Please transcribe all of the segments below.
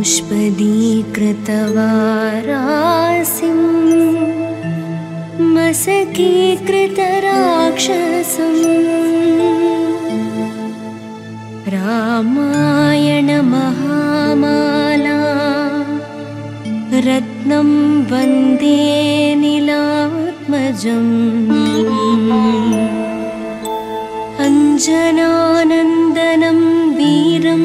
गोष्पदीकृतवारासिं मसकीकृतराक्षसं रामायणमहामाला रत्नं वन्दे नीलात्मजम् अञ्जनानन्दनं वीरं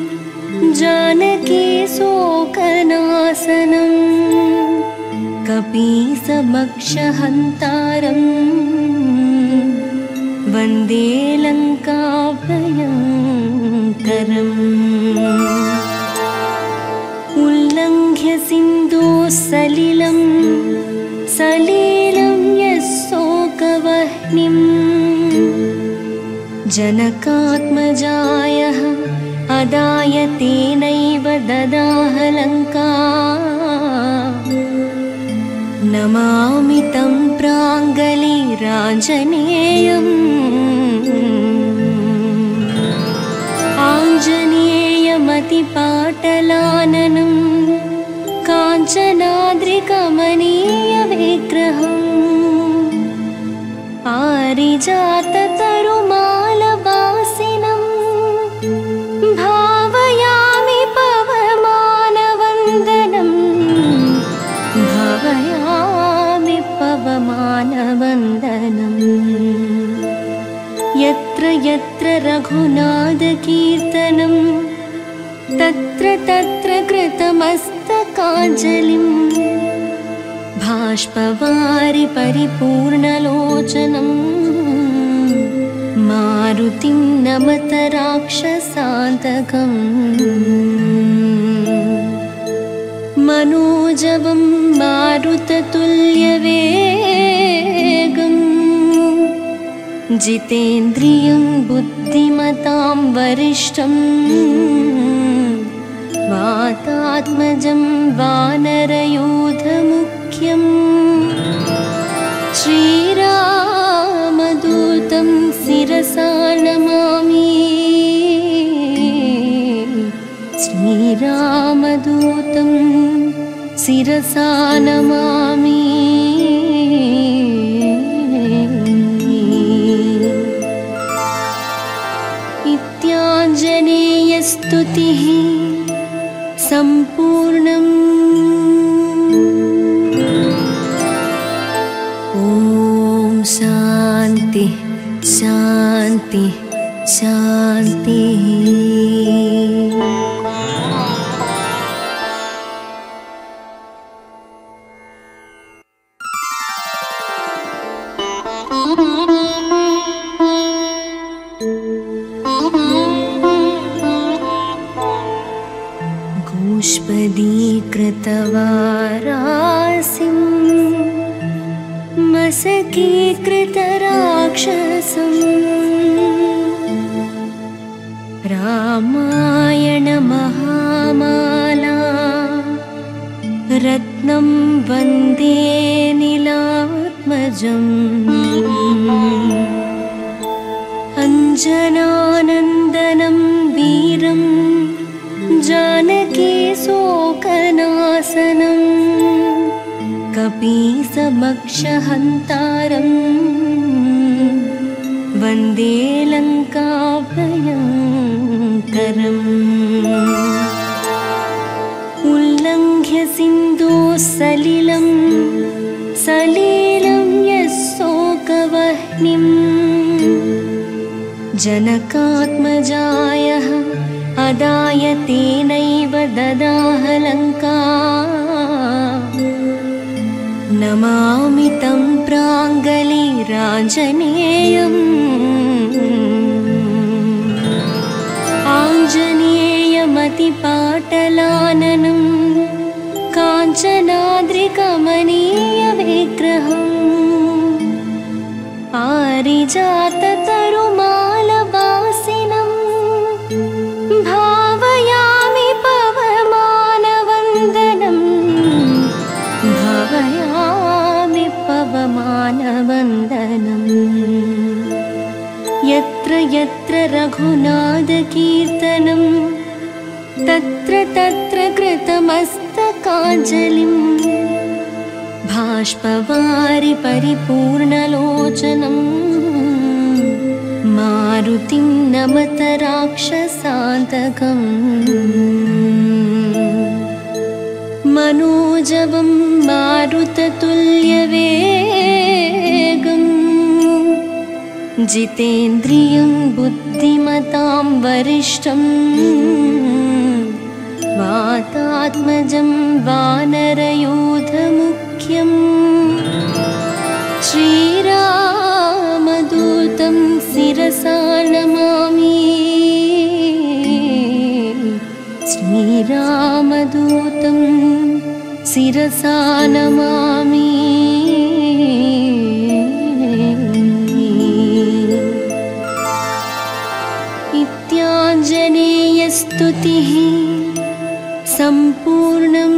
जानकीशोकनाशनं कपीसमक्षहन्तारं वन्दे लङ्काभयङ्करम् उल्लङ्घ्य सिन्धुसलिलं सलीलं यशोकवह्निं जनकात्मजायः अदाय तेनैव ददाह लङ्का नमामि तं प्राञ्जलिराञ्जनेयम् आञ्जनेयमतिपाटलाननं काञ्चनाद्रिकमनीयविग्रहम् पारिजाततरुमालवासिनं भावयामि पवमानवन्दनं भावयामि पवमानवन्दनम् यत्र यत्र रघुनाथकीर्तनं तत्र तत्र कृतमस्तकाञ्जलिं भाष्पवारि परिपूर्णलोचनं मारुतिं नमत राक्षसान्तकम् मनोजवं मारुततुल्यवेगम् जितेन्द्रियं बुद्धिमतां वरिष्ठं वातात्मजं वानरयूथमुख्यं श्रीरामदूतं शिरसा नमामि श्रीरामदूतं शिरसा नमामि इत्याञ्जनेयस्तुतिः सम्पूर्णम्। ॐ शान्ति शान्ति शान्तिः। गोष्पदीकृतवारासिं मसकीकृतराक्षसं रामायणमहामाला रत्नं वन्दे नीलात्मजम् अञ्जनानन्दनं वीरं जानकीशोकनाशनं कपीसमक्षहन्तारं वन्दे लङ्काभयङ्करम् उल्लङ्घ्य सिन्धुसलिलं सलीलं यशोकवह्निं जनकात्मजायः अदाय तेनैव ददाह लङ्का नमामि तं प्राञ्जलिराञ्जनेयम् आञ्जनेयमतिपाटलाननं काञ्चनाद्रिकमनीयविग्रहम् पारिजाततरुमालवासिनं भावयामि पवमानवन्दनं भावयामि पवमानवन्दनम् यत्र यत्र रघुनाथकीर्तनं तत्र तत्र कृतमस्तकाञ्जलिं भाष्पवारि परिपूर्णलोचनं मारुतिं नमत राक्षसान्तकम् मनोजवं मारुततुल्यवेगं जितेन्द्रियं बुद्धिमतां वरिष्ठं वातात्मजं वानरयूथमुख्यं श्रीरामदूतं शिरसा नमामि श्रीरामदूतं शिरसा नमामि इत्याञ्जनेयस्तुतिः सम्पूर्णम्।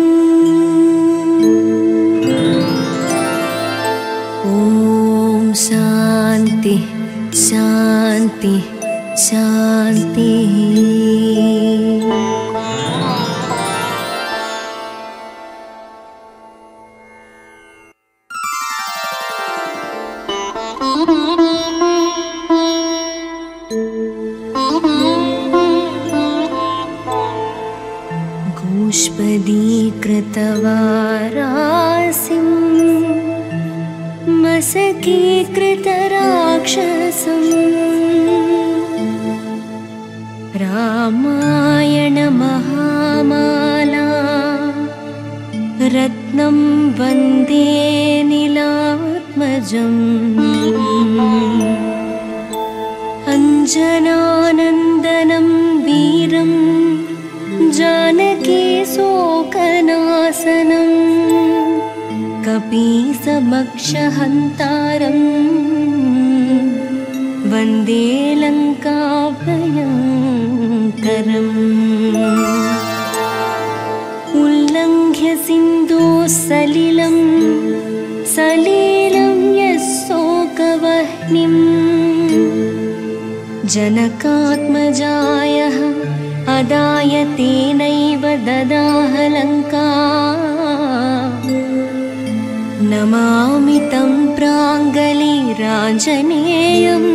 ॐ शान्ति शान्ति शान्तिः। गोष्पदीकृतवारासिं मशकीकृतराक्षसं रामायणमहामाला रत्नं वन्दे नीलात्मजम् अञ्जनानन्दनं वीरं जानकीशोकनाशनं कपीशमक्षहन्तारं वन्दे लङ्काभयङ्करम् उल्लङ्घ्य सिन्धोः सलिलं सलीलं यशोकवह्निं जनकात्मजायः अदाय तेनैव ददाह लङ्का नमामि तं प्राञ्जलिराञ्जनेयम्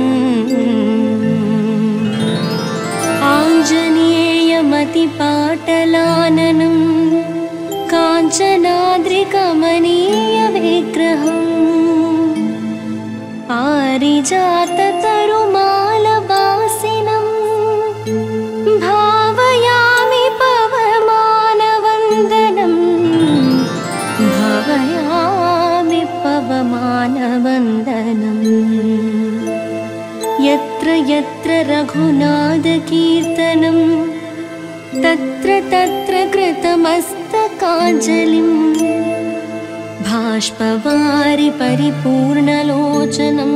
आञ्जनेयमतिपाटलाननं काञ्चनाद्रिकमनीयविग्रहम् पारिजाततरुमालवासिनं भावयामि पवमानवन्दनं भावयामि पवमानवन्दनं यत्र यत्र रघुनाथकीर्तनं तत्र तत्र कृतमस्तकाञ्जलिं भाष्पवारि परिपूर्णलोचनं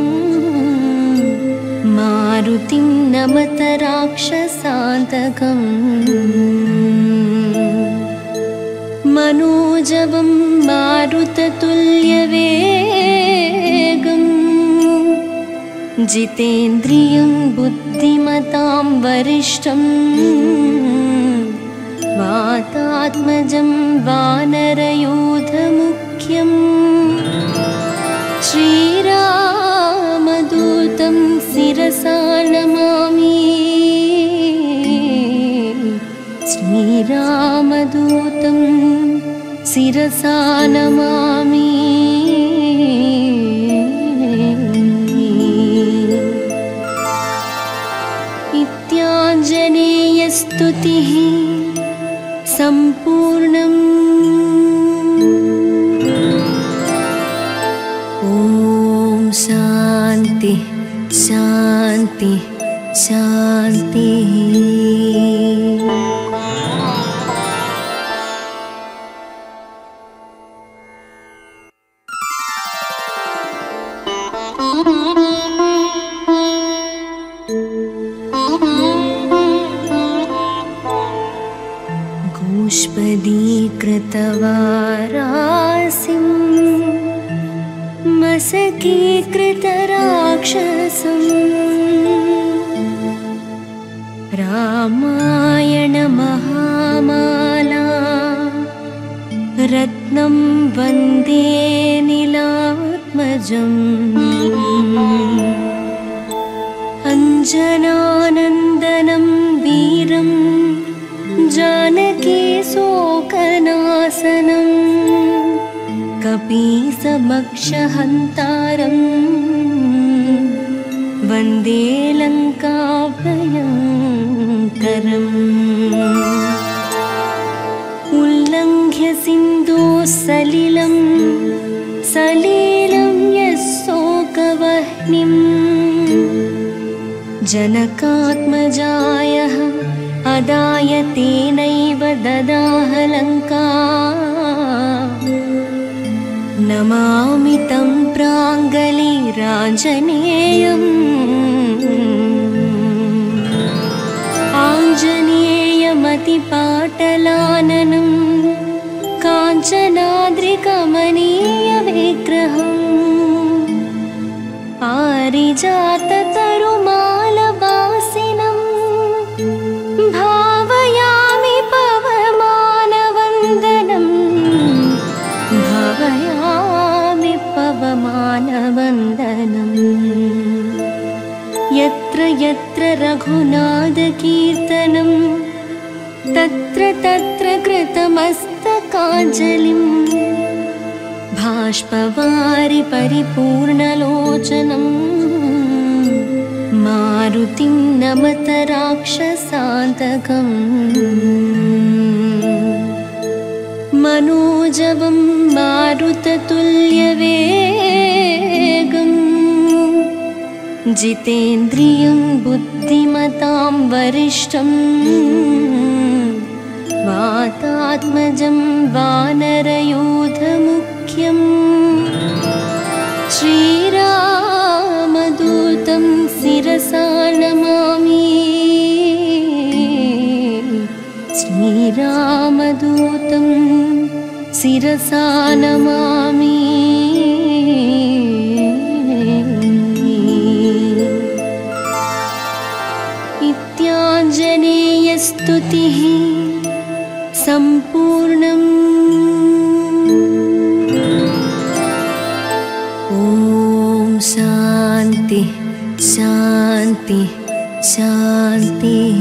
मारुतिं नमत राक्षसान्तकम् मनोजवं मारुततुल्यवेगं जितेन्द्रियं बुद्धिमतां वरिष्ठं वातात्मजं वानरयूथमुख्यं श्रीरामदूतं शिरसा नमामि श्रीरामदूतं शिरसा नमामि इत्याञ्जनेयस्तुतिः सम्पूर्णम्। ॐ शान्ति शान्ति शान्तिः। गोष्पदीकृतवारासिं मशकीकृतराक्षसं रामायण महामाला रत्नं वन्दे नीलात्मजम् अञ्जनानन्दनं वीरं जानकी शोकनाशनं कपीसमक्षहन्तारं वन्दे लङ्काभयङ्करम् उल्लङ्घ्य सिन्धुसलिलं सलीलं यशोकवह्निं जनकात्मजायः अदाय तेनैव ददाह लङ्का नमामि तं प्राञ्जलिराञ्जनेयम् आञ्जनेयमतिपाटलाननं काञ्चनाद्रिकमनीयविग्रहम् पारिजाततरुमालवासिनं भावयामि पवमानवन्दनं भावयामि पवमानवन्दनम् यत्र यत्र रघुनाथकीर्तनं तत्र तत्र कृतमस्तकाञ्जलिं बाष्पवारि परिपूर्णलोचनं मारुतिं नमत राक्षसान्तकम् मनोजवं मारुततुल्यवेगम् जितेन्द्रियं बुद्धिमतां वरिष्ठम् वातात्मजं वानरयूथमुख्यं श्रीरामदूतं शिरसा नमामि श्रीरामदूतं शिरसा नमामि इत्याञ्जनेयस्तुतिः सम्पूर्णम्। ॐ शान्ति शान्ति शान्तिः।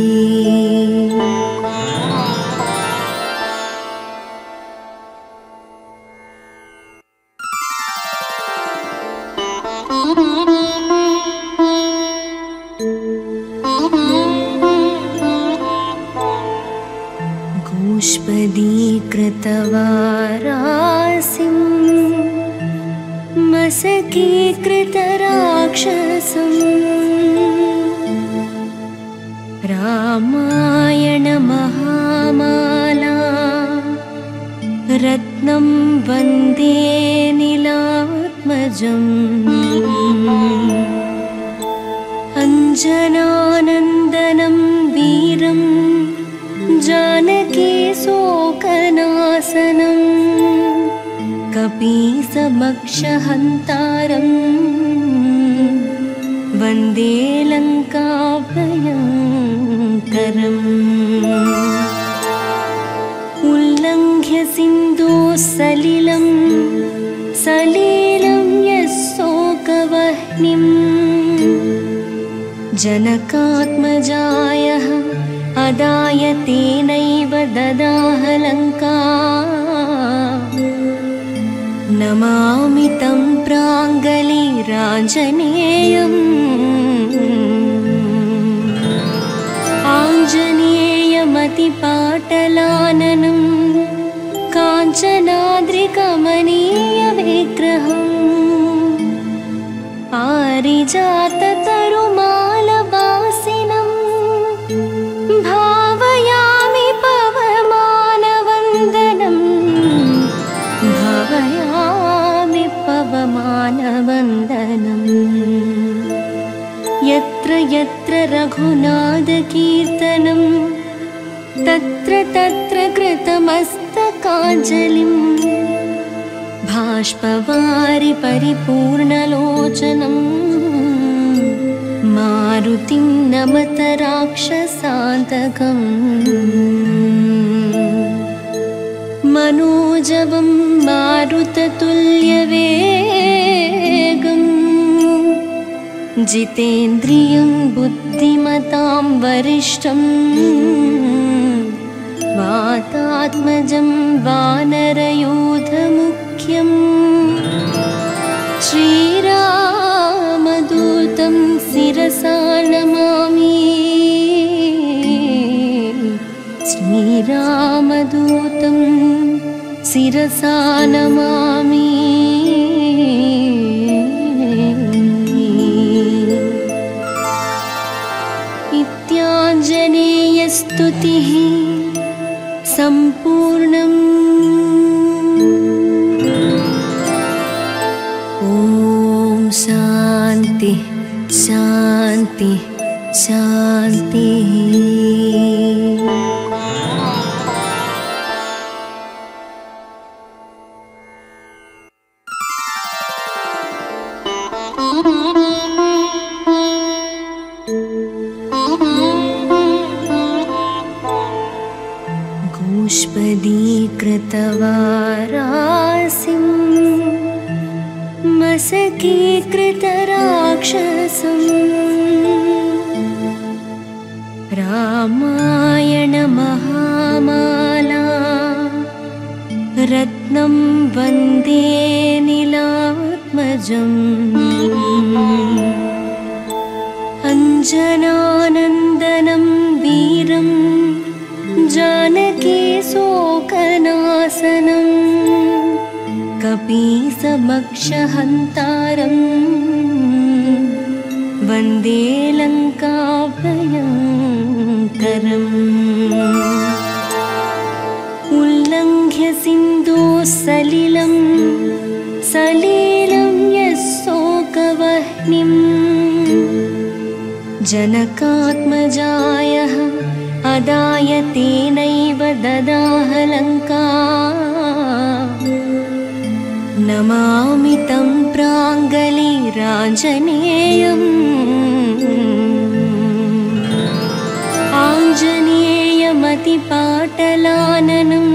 गोष्पदीकृतवारासिं मशकीकृतराक्षसं रामायण महामाला रत्नं वन्दे नीलात्मजम् अञ्जनानन्दनं वीरं जानकी शोकनाशनं कपीसमक्षहन्तारं वन्दे लङ्काभयङ्करम् उल्लङ्घ्य सिन्धुसलिलं सलीलं यशोकवह्निं जनकात्मजायः अदाय तेनैव ददाह लङ्का नमामि तं प्राञ्जलिराञ्जनेयम् आञ्जनेयमतिपाटलाननं काञ्चनाद्रिकमनीयविग्रहम् पारिजाततरुमालवासिनं भावयामि पवमानवन्दनं भावयामि पवमानवन्दनम् यत्र यत्र रघुनाथकीर्तनं तत्र तत्र कृतमस्तकाञ्जलिं बाष्पवारि परिपूर्णलोचनं मारुतिं नमत राक्षसान्तकम् मनोजवं मारुततुल्यवेगम् जितेन्द्रियं बुद्धिमतां वरिष्ठं वातात्मजं वानरयूथमुख्यम् श्रीरामदूतं शिरसा नमामि श्रीरामदूतं शिरसा नमामि इत्याञ्जनेयस्तुतिः सम्पूर्णम्। ॐ शान्ति शान्ति शान्तिः। गोष्पदीकृतवारासिं मशकीकृतराक्षसम् रामायणमहामाला रत्नं वन्दे नीलात्मजम् अञ्जनानन्दनं वीरं जानकी शोकनाशनं कपीसमक्षहन्तारं वन्दे लङ्काभयङ्करम् उल्लङ्घ्य सिन्धोः सलिलं यः शोकवह्निम् जनकात्मजायः अदाय तेनैव ददाह लङ्का नमामि तं प्राञ्जलिराञ्जनेयम् आञ्जनेयमतिपाटलाननं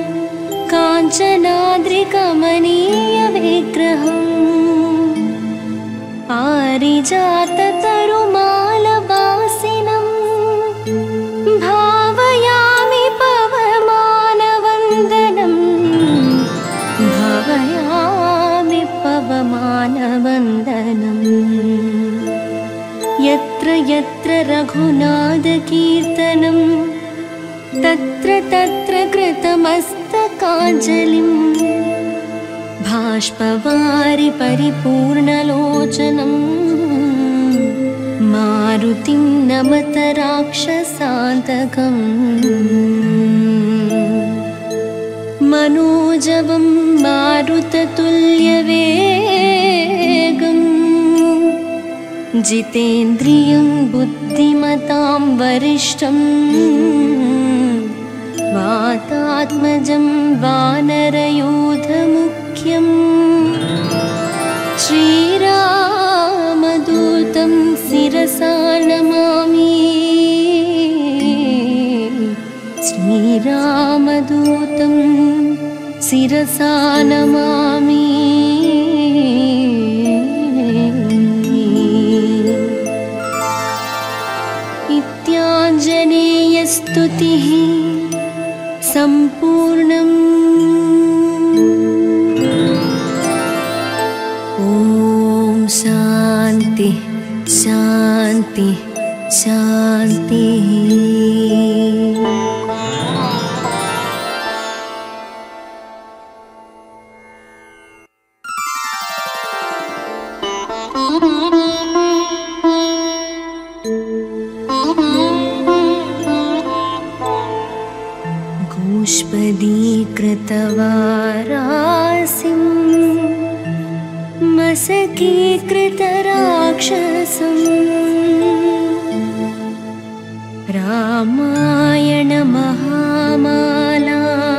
काञ्चनाद्रिकमनीयविग्रहम् पारिजाततरुमालवासिनं भावयामि पवमानवन्दनं भावयामि पवमानवन्दनम् यत्र यत्र रघुनाथकीर्तनं तत्र तत्र कृतमस्तकाञ्जलिं बाष्पवारि परिपूर्णलोचनं मारुतिं नमत राक्षसान्तकम् मनोजवं मारुततुल्यवेगम् जितेन्द्रियं बुद्धिमतां वरिष्ठं वातात्मजं वानरयूथमुख्यम् श्रीरामदूतं शिरसा नमामि श्रीरामदूतं शिरसा नमामि इत्याञ्जनेयस्तुतिः सम्पूर्णम्। ॐ शान्ति शान्ति शान्तिः। गोष्पदीकृतवारासिं मशकीकृतराक्षसम् रामायणमहामाला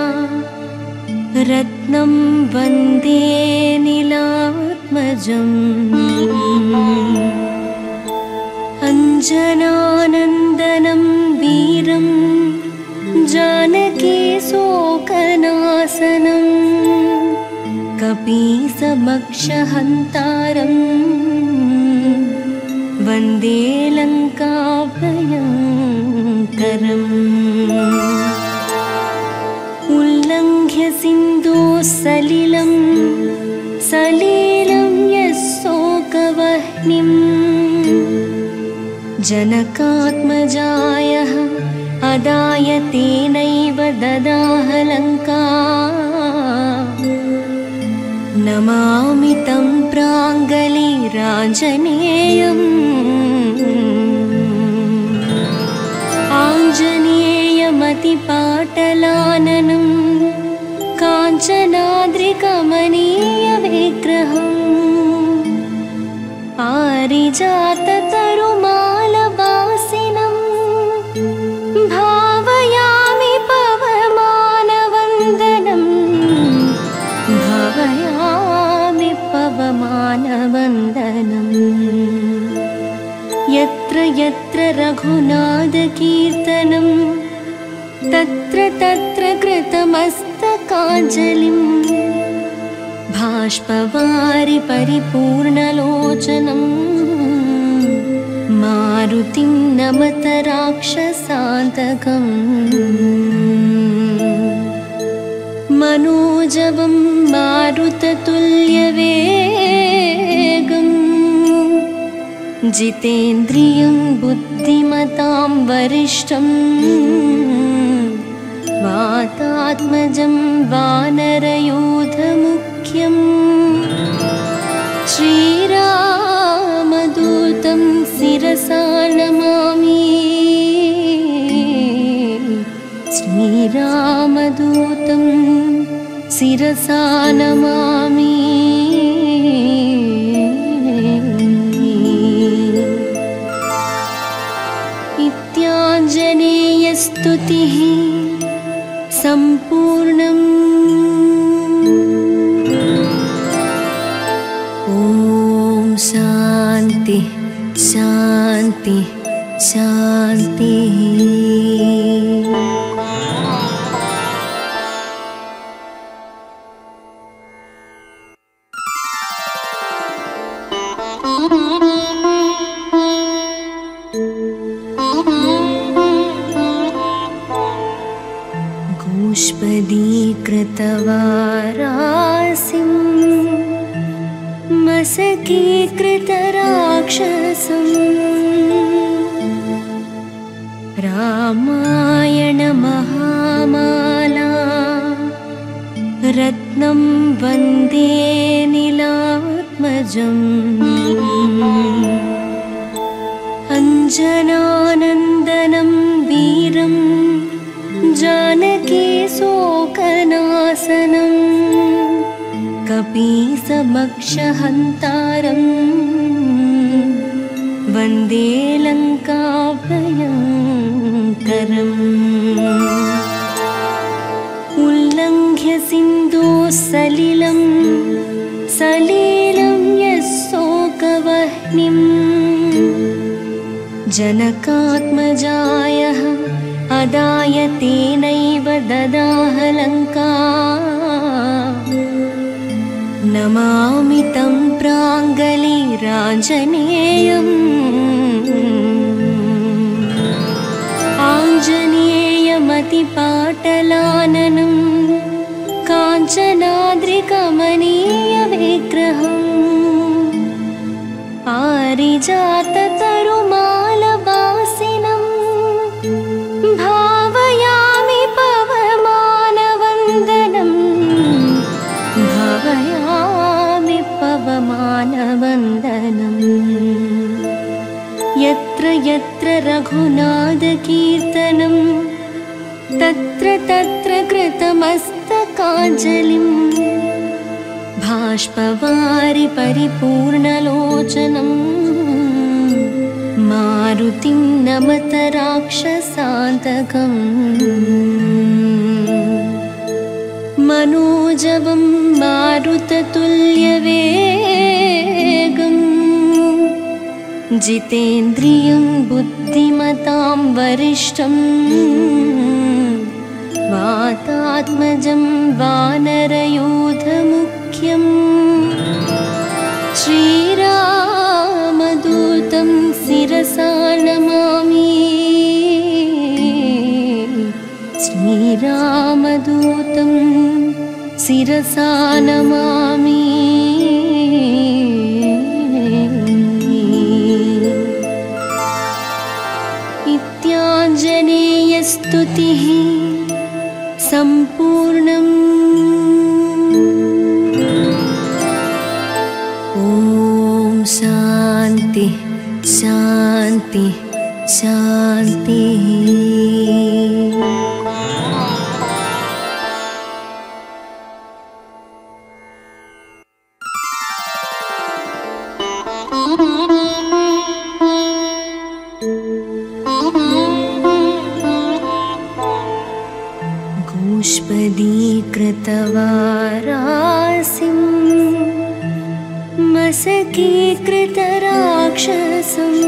रत्नं वन्दे नीलात्मजम् अञ्जनानन्दनं वीरं जानकीशोकनाशनं कपीसमक्षहन्तारं वन्दे लङ्काभयङ्करम् उल्लङ्घ्य सिन्धोः सलिलं यशोकवह्निं जनकात्मजायः अदाय तेनैव ददाह लङ्का नमामि तं प्राञ्जलिराञ्जनेयम् आञ्जनेयमतिपाटलाननं काञ्चनाद्रिकमनीयविग्रहम् पारिजाततरुमालवासिनं भावयामि पवमानवन्दनं यत्र यत्र रघुनाथकीर्तनं तत्र तत्र कृतमस्तकाञ्जलिं बाष्पवारि परिपूर्णलोचनं मारुतिं नमत राक्षसान्तकम् मनोजवं मारुततुल्यवेगं जितेन्द्रियं बुद्धिमतां वरिष्ठं वातात्मजं वानरयूथमुख्यं श्रीरामदूतं शिरसा नमामि श्रीरामदूतं शिरसा नमामि इत्याञ्जनेयस्तुतिः सम्पूर्णम्। ॐ शान्ति शान्ति शान्तिः। गोष्पदीकृतवारासिं मशकीकृतराक्षसं रामायणमहामाला रत्नं वन्दे नीलात्मजम् अञ्जनानन्दनं वीरं जानकीशोकनाशनं कपीसमक्षहन्तारं वन्दे लङ्काभयङ्करम् उल्लङ्घ्य सिन्धोः सलिलं यशोकवह्निं जनकात्मजायः अदाय तेनैव ददाह लङ्का नमामि तं प्राञ्जलिराञ्जनेयम् आञ्जनेयमतिपाटलाननं काञ्चनाद्रिकमनीयविग्रहम् पारिजाततरुमालवासिनं भावयामि पवमानवन्दनं यत्र यत्र रघुनाथकीर्तनं तत्र तत्र कृतमस्तकाञ्जलिं बाष्पवारि परिपूर्णलोचनं मारुतिं नमत राक्षसान्तकम् मनोजवं मारुततुल्यवेगं जितेन्द्रियं बुद्धिमतां वरिष्ठं वातात्मजं वानरयूथमुख्यम् श्रीरामदूतं शिरसा नमामि श्रीरामदूतं शिरसा नमामि इत्याञ्जनेयस्तुतिः सम्पूर्णम्। ॐ शान्ति शान्ति शान्तिः। गोष्पदीकृतवारासिं मशकीकृतराक्षसम्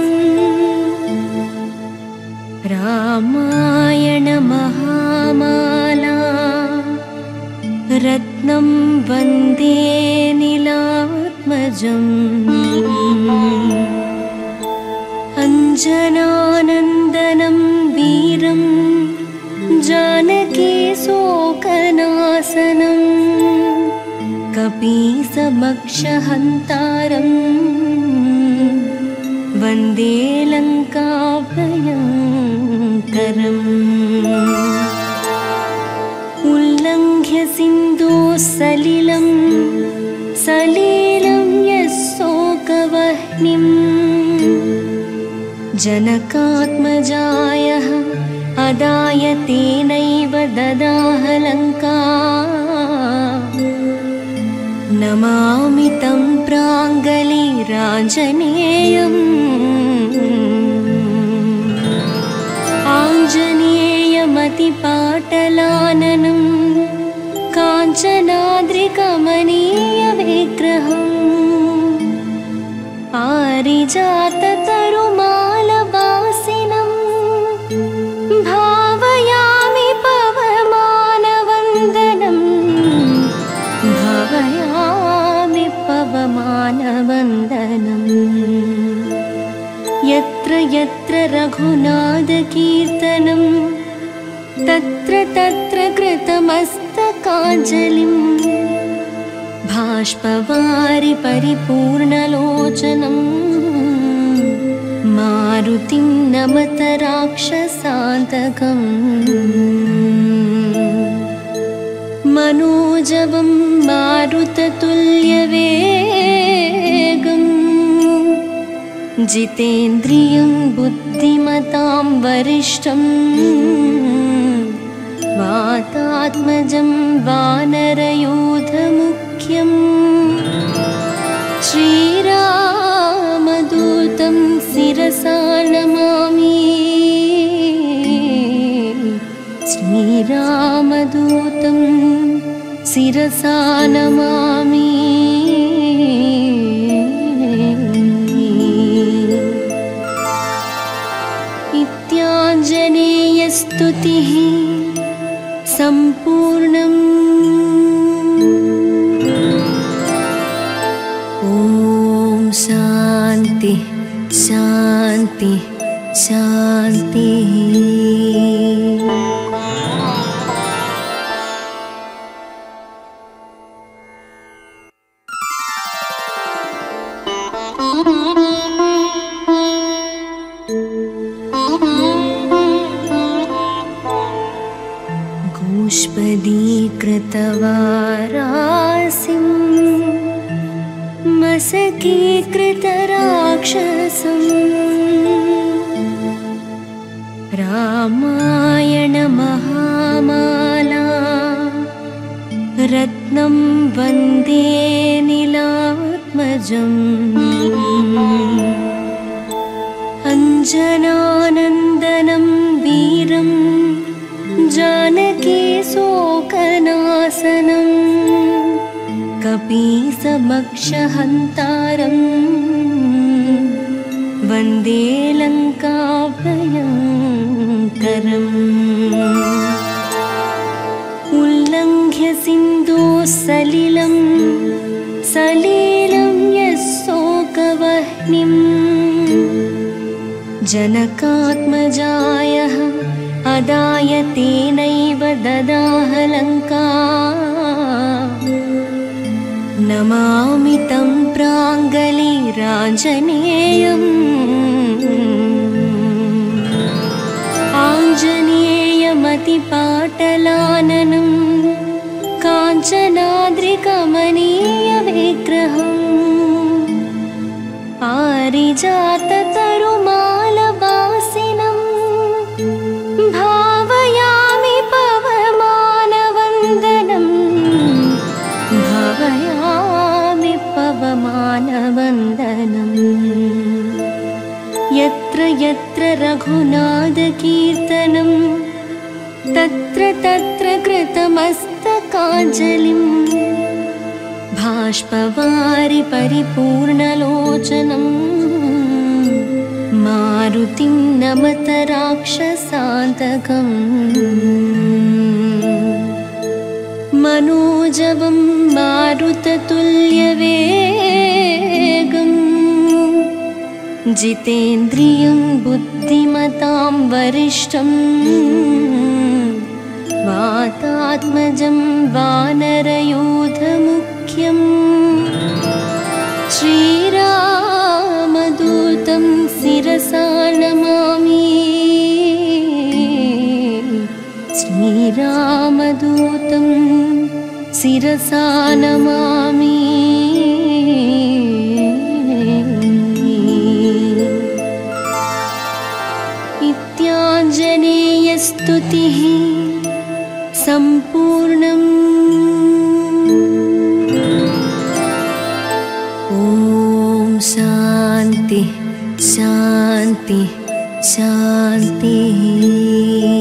रामायणमहामाला रत्नं वन्दे नीलात्मजम् अञ्जनानन्दनं वीरं जानकीशोकनाशनं कपीशमक्षहन्तारं वन्दे लङ्काभयङ्करम् उल्लङ्घ्य सिन्धुसलिलं सलीलं यशोकवह्निं जनकात्मजायः अदाय तेनैव ददाह लङ्का नमामि तं प्राञ्जलिराञ्जनेयम् आञ्जनेयमतिपाटलाननं काञ्चनाद्रिकमनीयविग्रहम् पारिजाततरुमालवासिनं भावयामि पवमानवन्दनं भावयामि पवमानवन्दनम् यत्र यत्र रघुनाथकीर्तनं तत्र तत्र कृतमस्तकाञ्जलिं भाष्पवारि परिपूर्णलोचनं मारुतिं नमत राक्षसान्तकम् मनोजवं मारुततुल्यवेगम् जितेन्द्रियं बुद्धिमतां वरिष्ठं वातात्मजं वानरयूथमुख्यम् श्रीरामदूतं शिरसा नमामि श्रीरामदूतं शिरसा नमामि इत्याञ्जनेयस्तुतिः सम्पूर्णम्। ॐ शान्ति शान्ति शान्तिः। गोष्पदीकृतवारासिं मशकीकृतराक्षसम् रामायणमहामाला रत्नं वन्दे नीलात्मजम् अञ्जनानन्दनं वीरं जानकीशोकनाशनं कपीशमक्षहन्तारं वन्दे लङ्काभयङ्करम् उल्लङ्घ्य सिन्धुसलिलं सलीलं यशोकवह्निम् जनकात्मजायः अदाय तेनैव ददाह लङ्का नमामि तं प्राञ्जलिराञ्जनेयम् आञ्जनेयमतिपाटलाननं काञ्चनाद्रिकमनीयविग्रहम् पारिजाततरुमालवासिनं भावयामि पवमानवन्दनं भावयामि पवमानवन्दनम् यत्र यत्र रघुनाथकीर्तनं तत्र तत्र कृतमस्तकाञ्जलिं भाष्पवारि परिपूर्णलोचनं मारुतिं नमत राक्षसान्तकम् मनोजवं मारुततुल्यवेगम् जितेन्द्रियं बुद्धिमतां वरिष्ठं वातात्मजं वानरयूथमुख्यं श्रीरामदूतं शिरसा नमामि श्रीरामदूतं शिरसा नमामि इत्याञ्जनेयस्तुतिः सम्पूर्णम् ॐ शान्ति शान्ति शान्तिः।